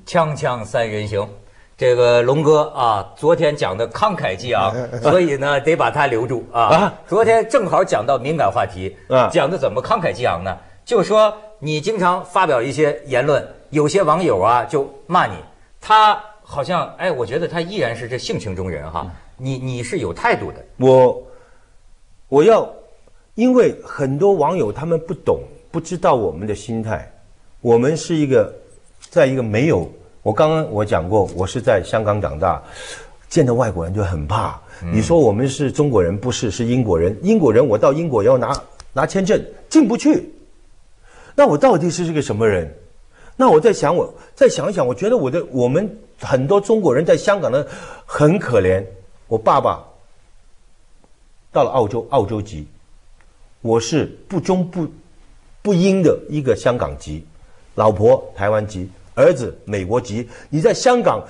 锵锵三人行，这个龙哥啊，昨天讲的慷慨激昂，所以呢得把他留住啊。昨天正好讲到敏感话题，讲的怎么慷慨激昂呢？就是说你经常发表一些言论，有些网友啊就骂你，他好像哎，我觉得他依然是这性情中人哈。你是有态度的。 我要，因为很多网友他们不懂，不知道我们的心态，我们是在一个没有。我刚刚我讲过，我是在香港长大，见到外国人就很怕。你说我们是中国人，不是，是英国人。英国人，我到英国要拿签证进不去，那我到底是个什么人？那我再想一想，我觉得我们很多中国人在香港呢很可怜。我爸爸到了澳洲籍，我是不中不英的一个香港籍，老婆台湾籍。儿子美国籍，你在香港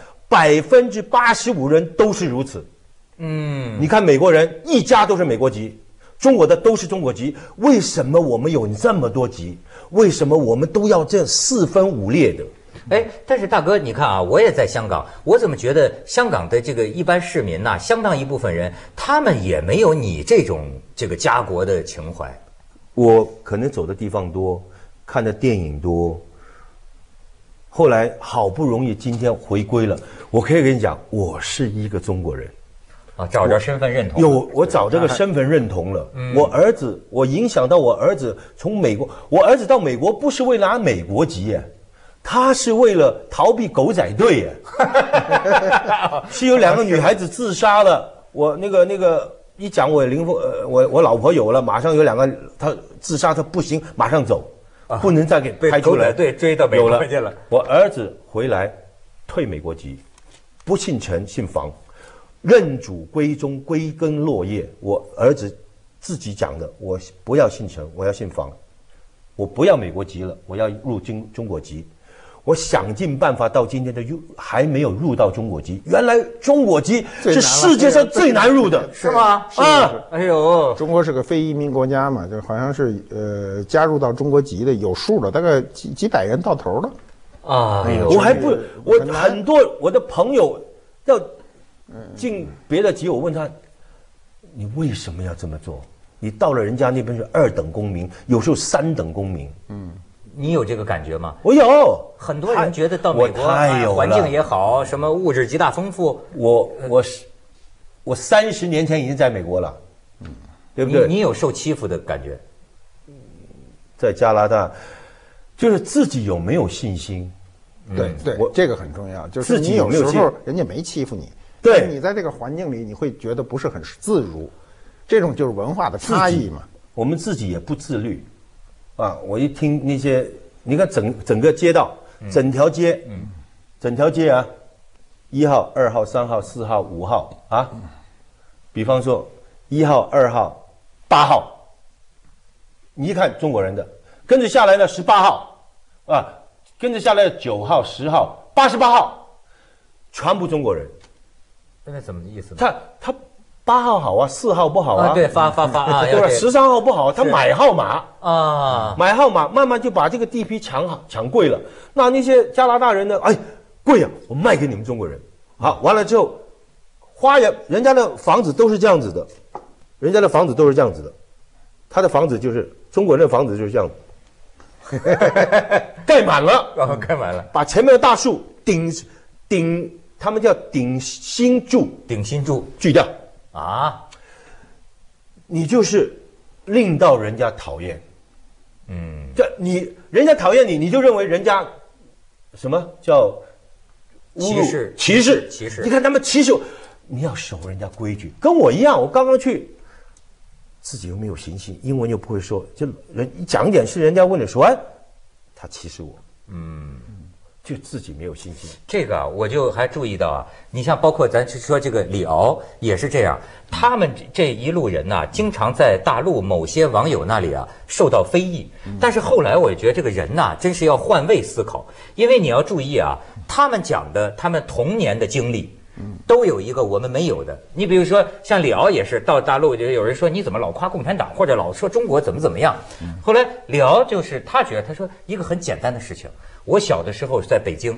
85%人都是如此。你看美国人一家都是美国籍，中国的都是中国籍，为什么我们有这么多籍？为什么我们都要这4分5裂的？ 哎，但是大哥，你看啊，我也在香港，我怎么觉得香港的这个一般市民呐，相当一部分人，他们也没有你这种这个家国的情怀。 我可能走的地方多，看的电影多。后来好不容易今天回归了，我可以跟你讲，我是一个中国人， 找着身份认同。 我找这个身份认同了。我影响到我儿子从美国，我儿子到美国不是为了拿美国籍耶，他是为了逃避狗仔队耶。是有2个女孩子自杀了，我那个一讲我老婆有了，马上有2个她自杀，她不行，马上走。不能再给拍出来， 对，追到美国去了。 我儿子回来，退美国籍，不姓陈姓房，认祖归宗，归根落叶。我儿子自己讲的，我不要姓陈，我要姓房，我不要美国籍了，我要入中国籍。我想尽办法到今天的还没有入到中国籍。原来中国籍是世界上最难入的， 是吗？哎呦， 中国是个非移民国家嘛，就好像是加入到中国籍的有数的，大概几百人到头了。 哎呦， 我很多我的朋友要进别的籍，我问他，你为什么要这么做？你到了人家那边是2等公民，有时候3等公民。 你有这个感觉吗？ 我有。 很多人觉得到美国环境也好，什么物质极大丰富。 我30年前已经在美国了，对不对？ 你有受欺负的感觉？ 在加拿大，就是自己有没有信心？ 对，这个很重要。就是你有时候人家没欺负你， 对， 你在这个环境里你会觉得不是很自如，这种就是文化的差异嘛。 我们自己也不自律。我一听那些，你看整个街道，整条街啊，1号、2号、3号、4号、5号啊，比方说1号、2号、8号，你一看中国人的，跟着下来的18号跟着下来的9号、10号、88号，全部中国人。 那怎么意思？ 他8号好啊，4号不好啊。 对，发啊， 对吧？13号不好，他买号码啊， 买号码，慢慢就把这个地皮抢贵了。那些加拿大人呢？哎，贵啊，我卖给你们中国人。好，完了之后，人家的房子都是这样子的，他的房子就是中国人的房子就是这样子，盖满了， 盖满了， 把前面的大树顶，他们叫顶新柱锯掉。你就是令到人家讨厌，人家讨厌你，你就认为人家什么叫歧视？你看他们歧视我，你要守人家规矩，跟我一样。我刚刚去，自己又没有信心，英文又不会说，就讲一点是人家问你说，他歧视我，就自己没有信心。 这个我就还注意到啊，你像包括咱说这个李敖也是这样，他们这一路人呐，经常在大陆某些网友那里啊受到非议。但是后来我也觉得这个人呐，真是要换位思考，因为你要注意啊，他们讲的他们童年的经历。都有一个我们没有的。你比如说像李敖也是到大陆，就有人说你怎么老夸共产党，或者老说中国怎么样。后来李敖就是他觉得，他说一个很简单的事情，我小的时候在北京，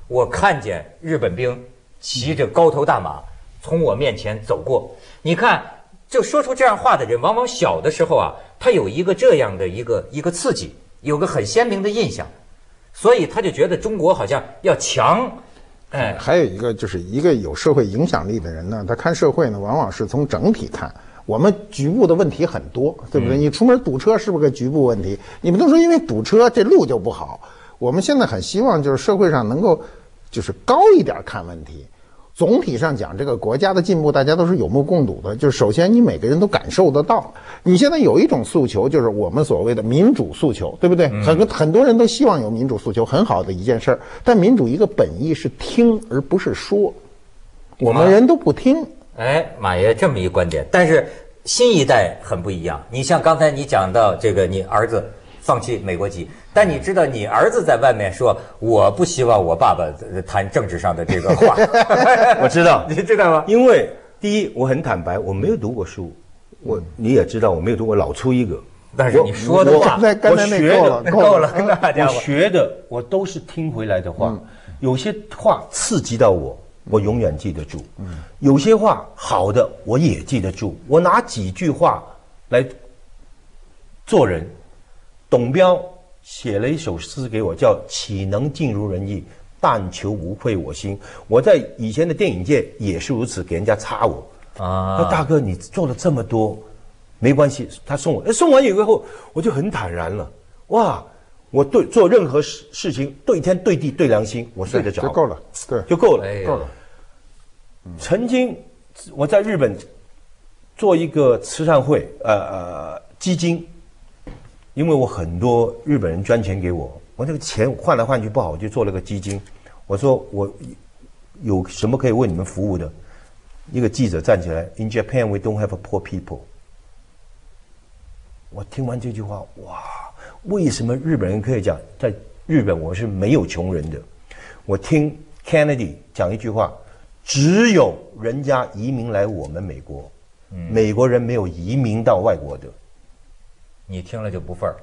我看见日本兵骑着高头大马从我面前走过。你看，就说出这样话的人，往往小的时候啊，他有一个这样的一个刺激，有个很鲜明的印象，所以他就觉得中国好像要强。哎， 还有一个就是一个有社会影响力的人呢，他看社会呢，往往是从整体看。我们局部的问题很多，对不对？你出门堵车是不是个局部问题？你不能说因为堵车这路就不好。我们现在很希望就是社会上能够就是高一点看问题。总体上讲，这个国家的进步，大家都是有目共睹的。就是首先，你每个人都感受得到。你现在有一种诉求，就是我们所谓的民主诉求，对不对？很多人都希望有民主诉求，很好的一件事儿。但民主一个本意是听，而不是说。我们人都不听。 哎，马爷这么一观点，但是新一代很不一样。你像刚才你讲到这个，你儿子放弃美国籍，但你知道你儿子在外面说我不希望我爸爸谈政治上的这个话。 我知道， 你知道吗？ 因为第一，我很坦白，我没有读过书，你也知道我没有读过，老粗一个。 但是你说的话， 刚才那够了，大家我学的我都是听回来的话，有些话刺激到我永远记得住。有些话好的我也记得住。我拿几句话来做人。董彪写了一首诗给我，叫《岂能尽如人意，但求无愧我心》。我在以前的电影界也是如此，给人家插我啊。说大哥，你做了这么多，没关系。他送我，送完以后，我就很坦然了。哇，我做任何事情对天对地对良心，我睡得着就够了，对， 就够了， 够了。 曾经我在日本做一个慈善会，基金。因为我很多日本人捐钱给我，我那个钱换来换去不好，我就做了个基金。我说我有什么可以为你们服务的？一个记者站起来 ，In Japan we don't have poor people。我听完这句话，哇，为什么日本人可以讲在日本我是没有穷人的？我听 Kennedy 讲一句话，只有人家移民来我们美国，美国人没有移民到外国的。 你听了就不忿儿。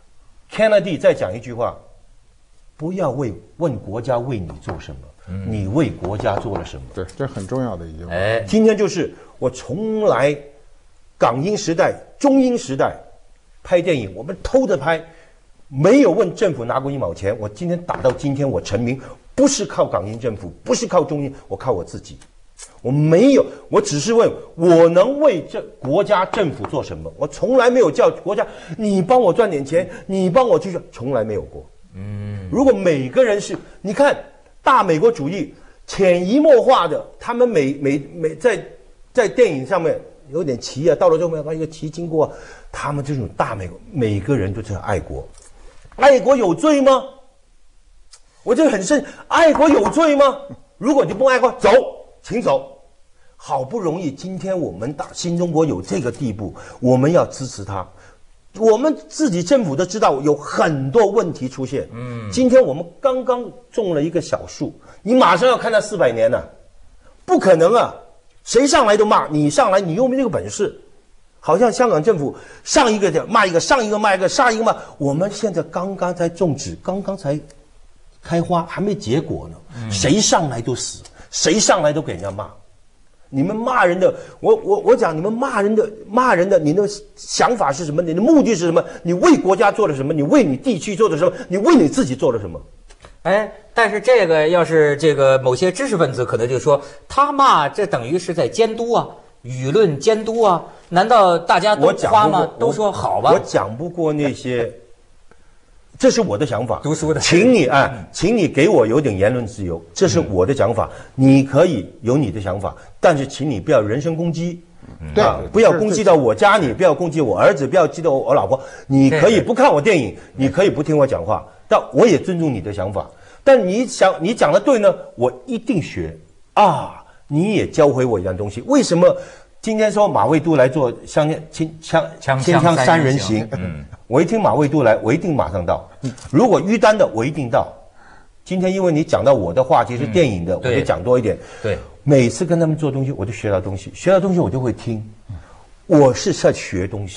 Kennedy 再讲一句话，不要问国家为你做什么，你为国家做了什么？ 对，这很重要的一句话。 哎，今天就是我从来港英时代、中英时代拍电影，我们偷着拍，没有问政府拿过1毛钱。我今天打到今天，我成名不是靠港英政府，不是靠中英，我靠我自己。我没有，我只是问我能为这国家政府做什么。我从来没有叫国家你帮我赚点钱，你帮我去赚，从来没有过。如果每个人是，你看大美国主义潜移默化的，他们每在电影上面有点旗啊，到了最后把一个旗经过，他们这种大美国，每个人都是爱国，爱国有罪吗？我这很深，爱国有罪吗？如果你不爱国，走。请走，好不容易今天我们新中国有这个地步，我们要支持他。我们自己政府都知道有很多问题出现。今天我们刚刚种了一个小树，你马上要看到400年了，不可能啊！谁上来都骂你，上来你又没这个本事。好像香港政府上一个骂一个，上一个骂一个，上一个骂。我们现在刚刚在种植，刚刚才开花，还没结果呢，谁上来都死。谁上来都给人家骂，你们骂人的，我讲你们骂人的，你的想法是什么？你的目的是什么？你为国家做了什么？你为你地区做了什么？你为你自己做了什么？ 哎，但是这个要是这个某些知识分子可能就说，他骂这等于是在监督啊，舆论监督啊，难道大家都夸吗？都说好吧？ 我讲不过那些。这是我的想法， 读书的， 请你给我有点言论自由，这是我的想法，你可以有你的想法，但是请你不要人身攻击， 对， 不要攻击到我家里，不要攻击我儿子，不要击到我老婆。你可以不看我电影，你可以不听我讲话，但我也尊重你的想法。但你讲的对呢，我一定学啊！你也教会我一样东西。为什么今天说马未都来做千枪三人行？我一听马未都来，我一定马上到。如果于丹的，我一定到。今天因为你讲到我的话题是电影的，我就讲多一点。 对， 每次跟他们做东西，我就学到东西，学到东西我就会听。我是在学东西，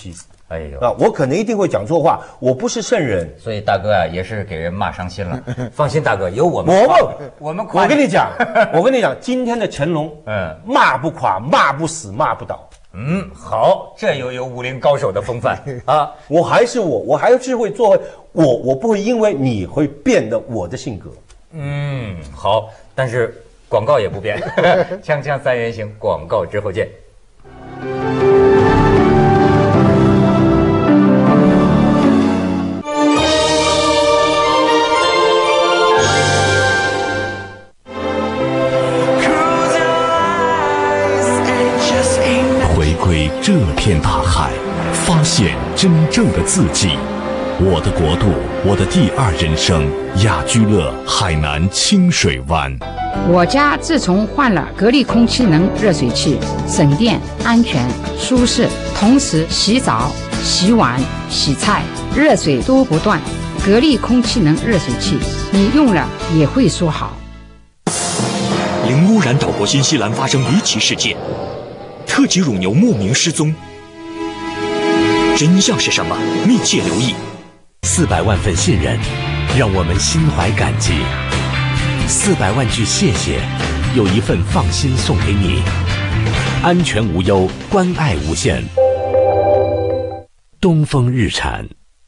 哎呦啊，我可能一定会讲错话，我不是圣人。 所以大哥啊，也是给人骂伤心了。放心，大哥，有我们我跟你讲，今天的成龙，骂不垮，骂不死，骂不倒。 好，这有武林高手的风范啊！ 我还是会做我不会因为你会变得我的性格。 好，但是广告也不变。锵锵三人行，广告之后见。 回归这片大海，发现真正的自己。我的国度，我的第二人生，雅居乐海南清水湾。 我家自从换了格力空气能热水器，省电、安全、舒适，同时洗澡、洗碗、洗菜，热水都不断。格力空气能热水器，你用了也会说好。 零污染岛国新西兰发生离奇事件，特级乳牛莫名失踪，真相是什么？密切留意。 400万份信任，让我们心怀感激。400万句谢谢，有一份放心送给你。安全无忧，关爱无限。东风日产。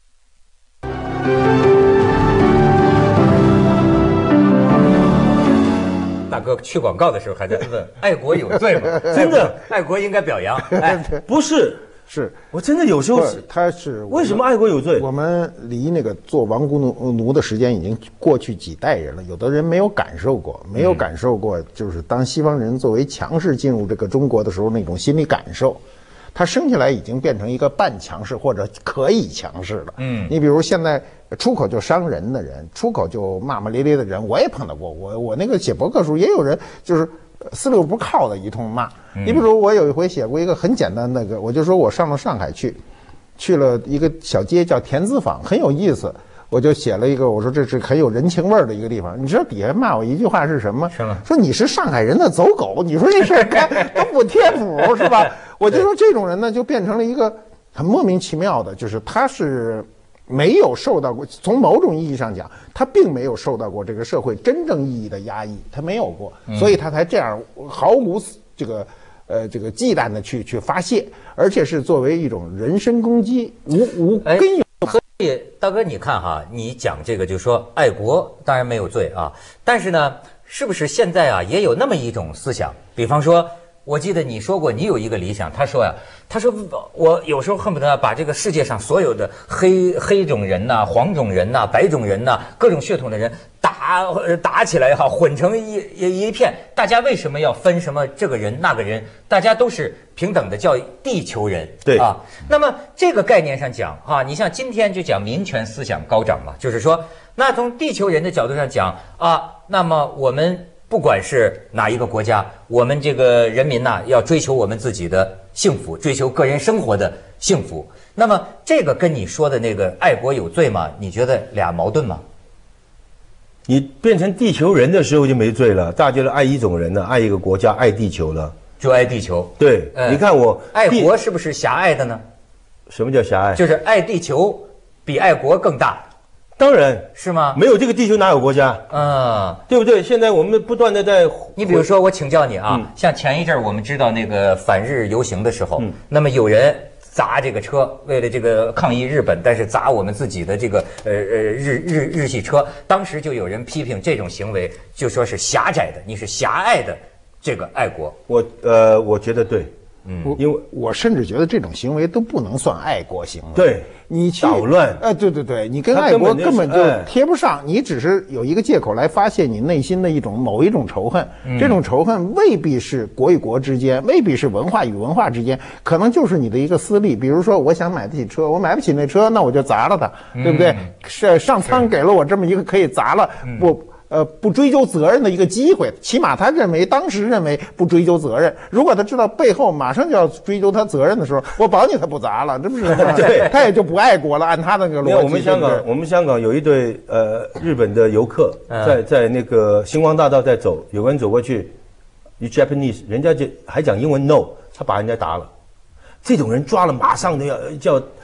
大哥去广告的时候还在问爱国有罪吗？ 真的， 爱国应该表扬。哎， 不是。 是我真的有时候他是为什么爱国有罪？ 我们离那个做亡国奴的时间已经过去几代人了，有的人没有感受过，就是当西方人作为强势进入这个中国的时候那种心理感受。他生下来已经变成一个半强势或者可以强势了。你比如现在出口就伤人的人，出口就骂骂咧咧的人，我也碰到过。我那个写博客时候也有人就是四六不靠的一通骂。你比如我有一回写过一个很简单的我就说我上了上海去了一个小街叫田子坊，很有意思。我就写了一个，我说这是很有人情味儿的一个地方。你知道底下骂我一句话是什么？说你是上海人的走狗，你说这事儿都不贴谱是吧？我就说这种人呢，就变成了一个很莫名其妙的，就是他是没有受到过，从某种意义上讲，他并没有受到过这个社会真正意义的压抑，他没有过，所以他才这样毫无这个忌惮的去发泄，而且是作为一种人身攻击，无根由。 大哥，你看哈，你讲这个就说爱国当然没有罪啊，但是呢，是不是现在啊也有那么一种思想？比方说，我记得你说过，你有一个理想，他说我有时候恨不得把这个世界上所有的黑种人呐、黄种人呐、白种人呐、各种血统的人打起来也好，混成一片，大家为什么要分什么这个人那个人？大家都是平等的，叫地球人。 对啊，那么这个概念上讲啊，你像今天就讲民权思想高涨嘛，就是说，那从地球人的角度上讲啊，那么我们不管是哪一个国家，我们这个人民呐，要追求我们自己的幸福，追求个人生活的幸福。那么这个跟你说的那个爱国有罪吗？你觉得俩矛盾吗？ 你变成地球人的时候就没罪了，大家都爱一种人了，爱一个国家，爱地球了， 就爱地球。 对，你看我爱国是不是狭隘的呢？ 什么叫狭隘？ 就是爱地球比爱国更大。 当然是吗？ 没有这个地球哪有国家？对不对？现在我们不断的在， 你比如说，我请教你啊，像前一阵我们知道那个反日游行的时候，那么有人砸这个车，为了这个抗议日本，但是砸我们自己的这个日系车，当时就有人批评这种行为，就说是狭窄的，你是狭隘的这个爱国。 我觉得对。 因为我甚至觉得这种行为都不能算爱国行为。 对， 你去捣乱， 对，你跟爱国根本就贴不上，你只是有一个借口来发泄你内心的某一种仇恨。这种仇恨未必是国与国之间，未必是文化与文化之间，可能就是你的一个私利。比如说，我想买得起车，我买不起那车，那我就砸了它，对不对？是上苍给了我这么一个可以砸了不追究责任的一个机会，起码他当时认为不追究责任。如果他知道背后马上就要追究他责任的时候，我保你他不砸了，这不是对， 他也就不爱国了。按他的那个逻辑， 我们香港有一对日本的游客在那个星光大道在走，有个人走过去，Japanese， 人家就还讲英文 no， 他把人家打了。这种人抓了马上都要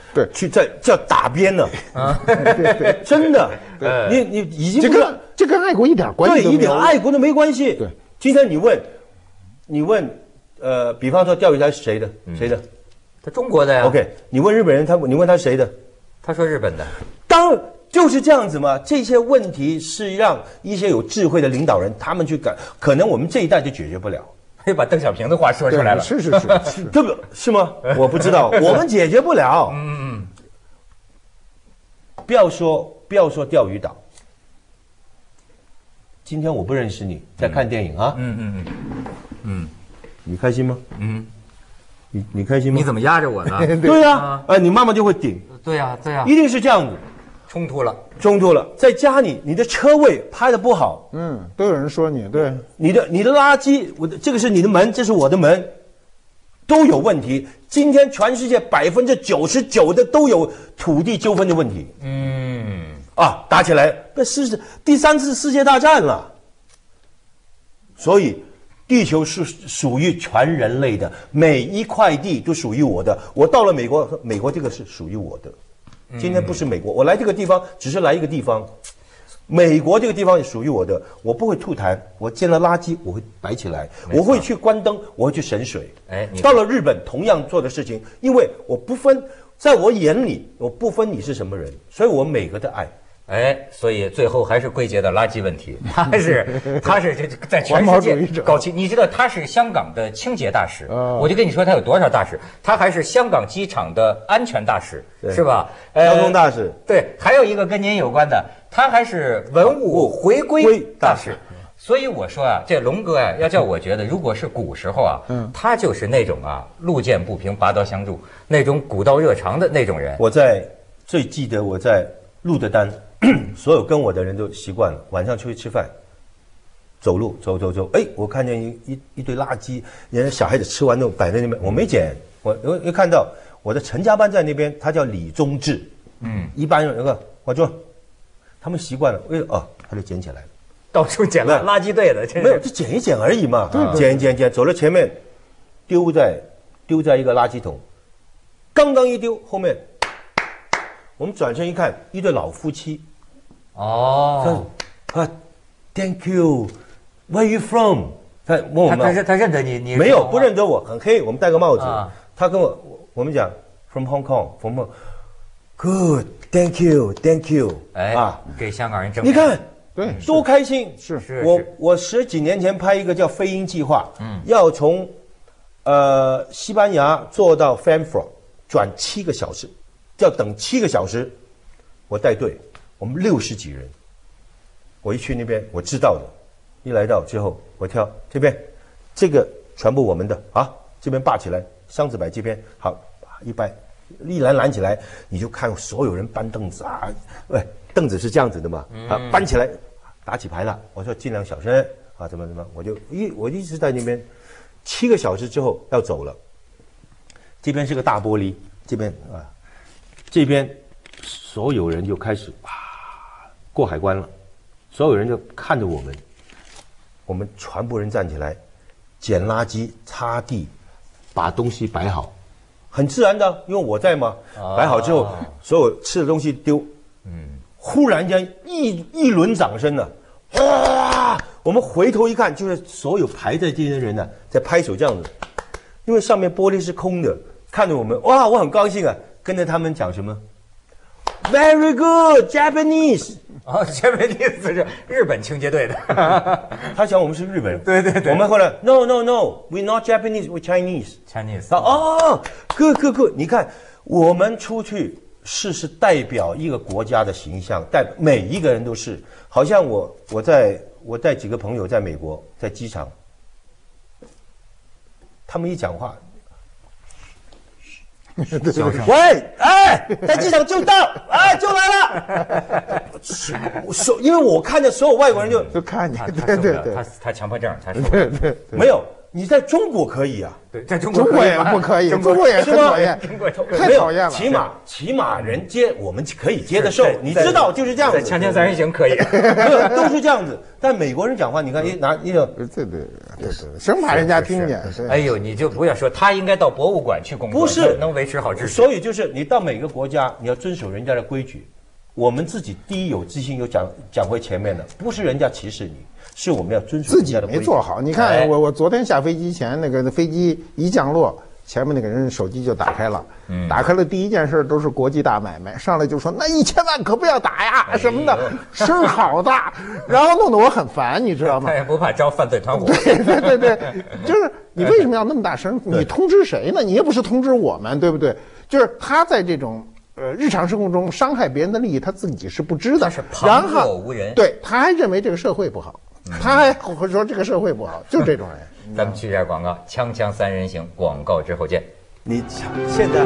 对， 去叫打边了啊！对，真的，你已经这跟爱国一点关系都没有， 对，一点爱国都没关系。 对， 今天你问，比方说钓鱼台是谁的？谁的？ 他中国的呀。 OK， 你问日本人，你问他谁的？ 他说日本的。 当然就是这样子嘛。这些问题是让一些有智慧的领导人他们去改，可能我们这一代就解决不了。 又把邓小平的话说出来了。 是， 这个是吗？我不知道，我们解决不了。不要说钓鱼岛。今天我不认识你，在看电影啊。你开心吗？你开心吗？ 你怎么压着我呢？ 对呀，你妈妈就会顶。 对呀， 一定是这样子。 冲突了， 在家里你的车位拍的不好， 都有人说你，对， 你的垃圾，这个是你的门，这是我的门，都有问题。今天全世界99%的都有土地纠纷的问题。打起来，那是第3次世界大战了。所以，地球是属于全人类的，每一块地都属于我的。我到了美国，美国这个是属于我的。今天不是美国，我来这个地方只是来一个地方，美国这个地方也属于我的，我不会吐痰，我见了垃圾我会摆起来，我会去关灯，我会去省水。到了日本同样做的事情，因为我不分，在我眼里我不分你是什么人，所以我每个的爱。 所以最后还是归结到垃圾问题。他是这在全世界搞清，你知道他是香港的清洁大使，我就跟你说他有多少大使，他还是香港机场的安全大使，是吧？ 交通大使。 对，还有一个跟您有关的，他还是文物回归大使。所以我说啊，这龙哥啊，要叫我觉得，如果是古时候啊，他就是那种路见不平拔刀相助，那种古道热肠的那种人。 我最记得我在路德丹。所有跟我的人都习惯了，晚上出去吃饭，走路走，我看见一堆垃圾，人家小孩子吃完都摆在那边，我没捡，我又看到我的陈家班在那边，他叫李宗志，一般人有个我说，他们习惯了，他就捡起来了， 到处捡了垃圾堆的， 没有，就捡一捡而已嘛，捡，走到前面，丢在一个垃圾桶，刚一丢，后面我们转身一看，一对老夫妻。Thank you. Where are you from? 他问我们， 他认得你没有，不认得我，很黑，我们戴个帽子。他跟我们讲 from Hong Kong, from good. Thank you. 给香港人证明。你看， 对， 多开心！ 是我10几年前拍一个叫飞鹰计划，要从西班牙坐到 Frankfurt 转7个小时，要等7个小时，我带队。我们60几人，我一去那边，我知道的。一来到之后，我挑这边，这个全部我们的啊，这边霸起来，箱子摆这边，好，一掰，一拦起来，你就看所有人搬凳子啊，凳子是这样子的嘛，搬起来，打起牌了。我说尽量小声啊，怎么，我一直在那边，7个小时之后要走了，这边是个大玻璃，这边所有人就开始过海关了，所有人就看着我们全部人站起来，捡垃圾、擦地，把东西摆好，很自然的，因为我在嘛。摆好之后，所有吃的东西丢。忽然间一轮掌声呢，我们回头一看，就是所有排在这些人呢在拍手这样子，因为上面玻璃是空的，看着我们，我很高兴啊，跟着他们讲什么 ？Very good, Japanese。 Japanese 是日本清洁队的， 他想我们是日本人。 对。 我们后来 No, we're not Japanese, we're Chinese. Chinese。 哥，你看我们出去是代表一个国家的形象，每一个人都是。好像我带几个朋友在美国，在机场，他们一讲话。喂，在机场就到，就来了。因为我看见所有外国人就看见， 对，他强迫症，他说没有， 你在中国可以啊， 对，在中中国也不可以，中国也很讨厌，太讨厌了。 起码人接我们可以接得受，你知道就是这样子。 锵锵三人行可以， 都是这样子。但美国人讲话，你看一个， 对，生怕人家听见。 哎呦，你就不要说，他应该到博物馆去工作， 不是能维持好秩序。 所以就是你到每个国家，你要遵守人家的规矩。我们自己第一有自信，有讲回前面的，不是人家歧视你。是我们要遵守自己没做好。你看我昨天下飞机前，那个飞机一降落，前面那个人手机就打开了，打开了第一件事都是国际大买卖，上来就说那1000万可不要打呀什么的，声好大，然后弄得我很烦，你知道吗？ 他也不怕招犯罪团伙。 对，就是你为什么要那么大声？你通知谁呢？你又不是通知我们，对不对？就是他在这种日常生活中伤害别人的利益，他自己是不知的， 是旁若无人。 对，他还认为这个社会不好。他还会说这个社会不好，就这种人。 咱们去一下广告，锵锵三人行，广告之后见。 你现在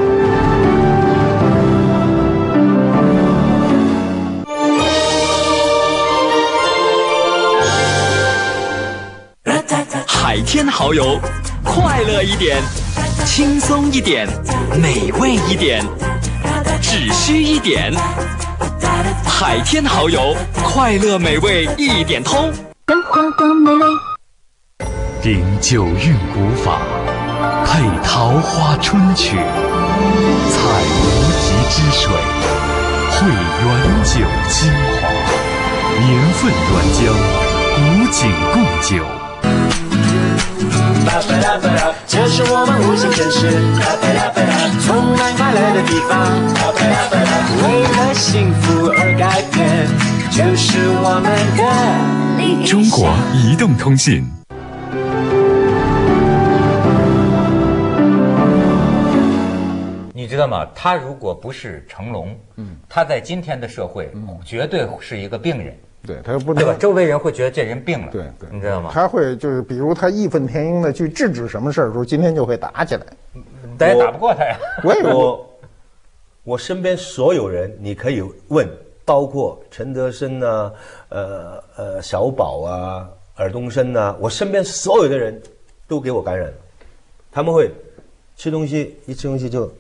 海天蚝油，快乐一点，轻松一点，美味一点，只需一点。海天蚝油，快乐美味一点通。 灯花的美味， 秉九韵古法，配桃花春曲，采无极之水，汇原酒精华，年份原浆，古井贡酒。 这是我们五星城市，从南快乐的地方，为了幸福而改变，就是我们的理想。 中国移动通信。 你知道吗？他如果不是成龙，他在今天的社会绝对是一个病人。 对，他不对吧？周围人会觉得这人病了， 对， 你知道吗？ 他会就是，比如他义愤填膺的去制止什么事儿的时候，今天就会打起来。 咱也打不过他呀。 我身边所有人，你可以问，包括陈德生啊，小宝啊，尔冬升啊，我身边所有的人都给我感染了。他们会吃东西，一吃东西就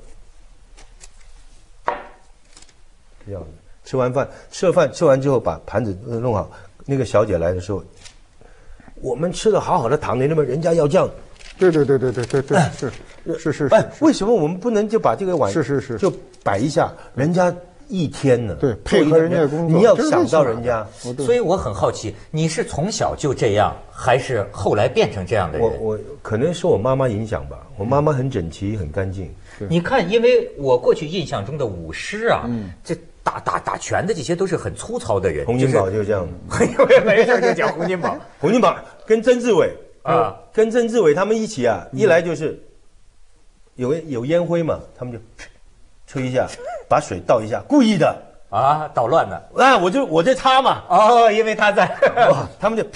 这样子。吃了饭，吃完之后把盘子弄好。那个小姐来的时候，我们吃的好好的躺在那边，人家要这样。 对，是。 哎，为什么我们不能就把这个碗是就摆一下？人家一天呢， 对，配合人家的工作， 你要想到人家。 所以我很好奇，你是从小就这样，还是后来变成这样的人？ 我可能受我妈妈影响吧。我妈妈很整齐，很干净。 你看，因为我过去印象中的武师啊，这打拳的这些都是很粗糙的人。 洪金宝就是这样。 没事就讲洪金宝。 洪金宝跟曾志伟啊，跟曾志伟他们一起啊，一来就是有烟灰嘛，他们就吹一下，把水倒一下，故意的啊，捣乱的。 啊，我在擦嘛。 哦，因为他在， 他们就。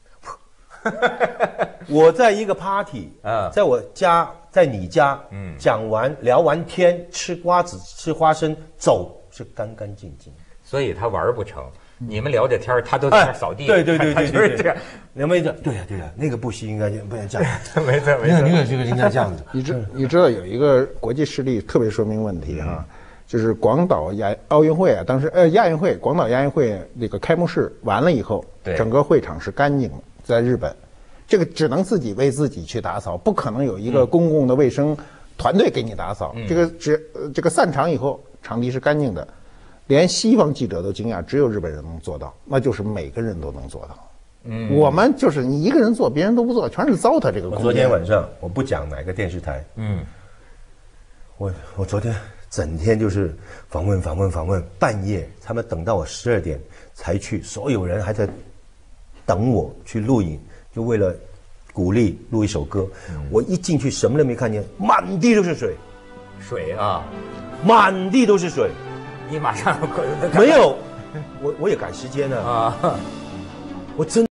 我在一个 party， 在我家，在你家，聊完天，吃瓜子，吃花生，走是干干净净。 所以他玩不成。你们聊着天，他都在那扫地。 对， 就是这样。 你们对呀，那个不行，应该不能这样。 没错， 那个这个应该这样子。 你知道有一个国际事例特别说明问题哈，就是广岛奥运会啊，当时亚运会，广岛亚运会那个开幕式完了以后，整个会场是干净的。在日本，这个只能自己为自己去打扫，不可能有一个公共的卫生团队给你打扫。这个散场以后，场地是干净的，连西方记者都惊讶，只有日本人能做到，那就是每个人都能做到。我们就是你一个人做，别人都不做，全是糟蹋这个空间。 昨天晚上我不讲哪个电视台，我昨天整天就是访问，半夜他们等到我12点才去，所有人还在等我去录影，就为了鼓励录一首歌。我一进去什么都没看见，满地都是水啊， 满地都是水。 你马上没有，我也赶时间了啊，我真。